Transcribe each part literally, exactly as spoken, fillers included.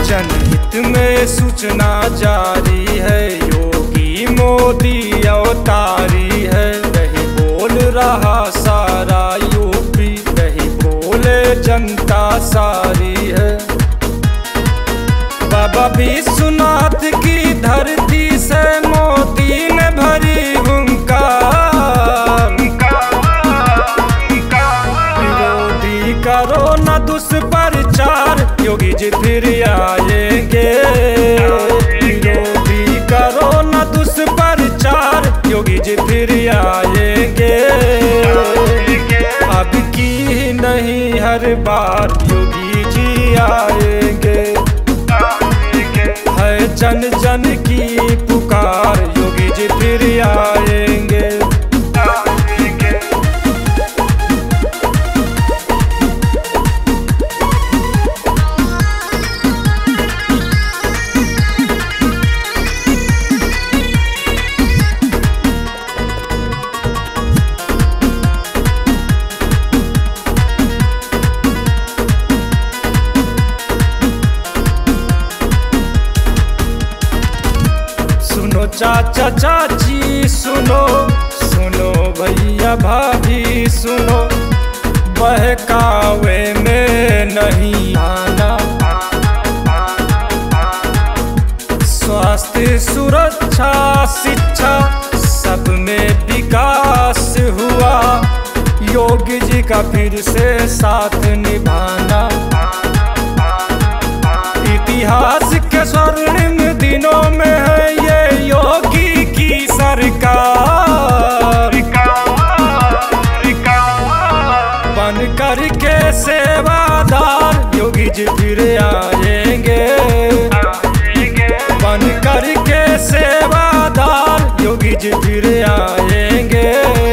जनहित में सूचना जारी है, योगी मोदी अवतारी है। रही बोल रहा सारा यूपी, रही बोले जनता सारी है। बाबा विश्वनाथ की धरती से मोदी ने भरी हुंकार। विरोधी करो न दुष्प्रचार, योगी जी फिर आएंगे। विरोधी करो न दुष्प्रचार, योगी जी फिर आएंगे। अब की नहीं हर बार योगी जी आएंगे। है जन जन की पुकार, योगी जी फिर आएंगे। चाचा चाची सुनो, सुनो भैया भाभी सुनो, बहकावे में नहीं आना। स्वास्थ्य सुरक्षा शिक्षा सब में विकास हुआ, योगी जी का फिर से साथ निभाना। इतिहास के स्वर्णिम दिनों में है ये योगी की सरकार। बन कर के सेवादार, योगी जी फिर आएंगे। बन कर के सेवादार, योगी जी फिर आएंगे।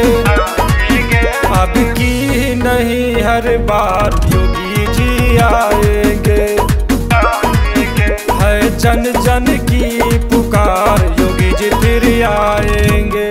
अब की नहीं हर बार योगी जी आएंगे। है जन जन की पुकार, योगी जी फिर आएंगे।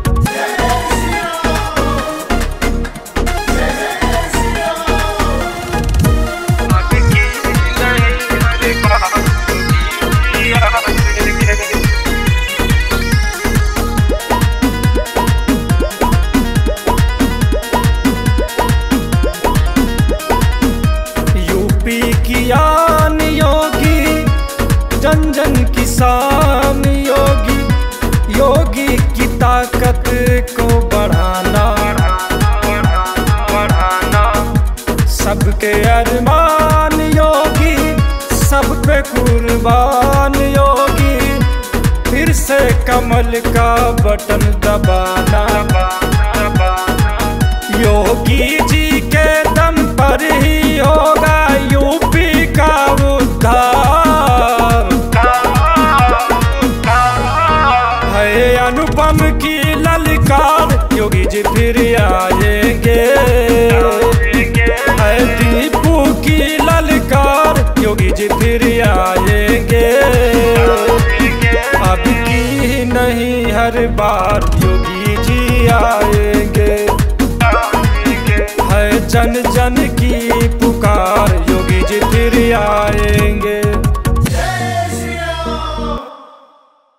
यूपी की आन योगी, जन जन किसान योगी, योगी की ताकत को बढ़ाना। सबके अरमान योगी, सब पे कुर्बान योगी, फिर से कमल का बटन दबाना। योगी जी के दम पर ही होगा यूपी का उद्धार। है अनुपम की ललकार, योगी जी फिर आएंगे। है दीपू की ललकार, योगी जी फिर आएंगे। अब की नहीं हर बार योगी जी आएंगे। है जन जन की पुकार, योगी जी फिर